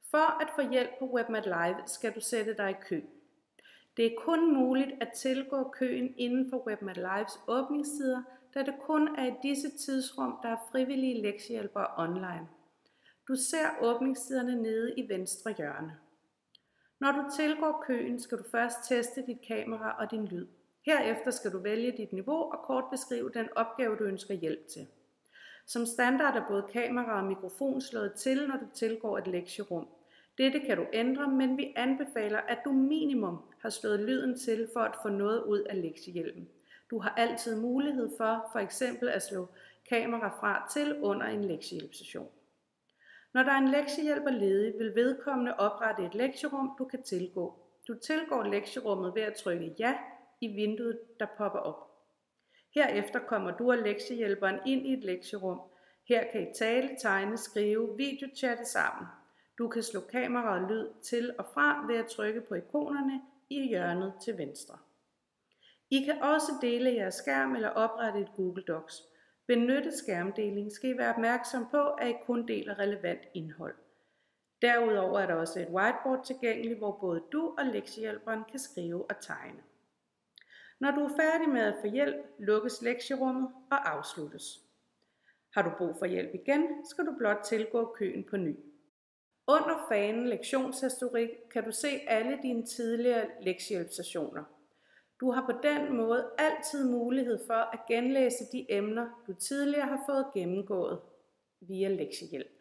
For at få hjælp på WebMatLive skal du sætte dig i kø. Det er kun muligt at tilgå køen inden for WebMatLives åbningstider, da det kun er i disse tidsrum, der er frivillige lektiehjælpere online. Du ser åbningstiderne nede i venstre hjørne. Når du tilgår køen, skal du først teste dit kamera og din lyd. Herefter skal du vælge dit niveau og kort beskrive den opgave, du ønsker hjælp til. Som standard er både kamera og mikrofon slået til, når du tilgår et lektierum. Dette kan du ændre, men vi anbefaler, at du minimum har slået lyden til for at få noget ud af lektiehjælpen. Du har altid mulighed for f.eks. at slå kamera fra til under en lektiehjælpssession. Når der er en lektiehjælper ledig, vil vedkommende oprette et lektierum, du kan tilgå. Du tilgår lektierummet ved at trykke ja i vinduet, der popper op. Herefter kommer du og lektiehjælperen ind i et lektierum. Her kan I tale, tegne, skrive, videochatte sammen. Du kan slå kamera og lyd til og fra ved at trykke på ikonerne i hjørnet til venstre. I kan også dele jeres skærm eller oprette et Google Docs. Benytte skærmdeling skal I være opmærksom på, at I kun deler relevant indhold. Derudover er der også et whiteboard tilgængeligt, hvor både du og lektiehjælperen kan skrive og tegne. Når du er færdig med at få hjælp, lukkes lektierummet og afsluttes. Har du brug for hjælp igen, skal du blot tilgå køen på ny. Under fanen lektionshistorik kan du se alle dine tidligere lektiehjælpssessioner. Du har på den måde altid mulighed for at genlæse de emner, du tidligere har fået gennemgået via lektiehjælp.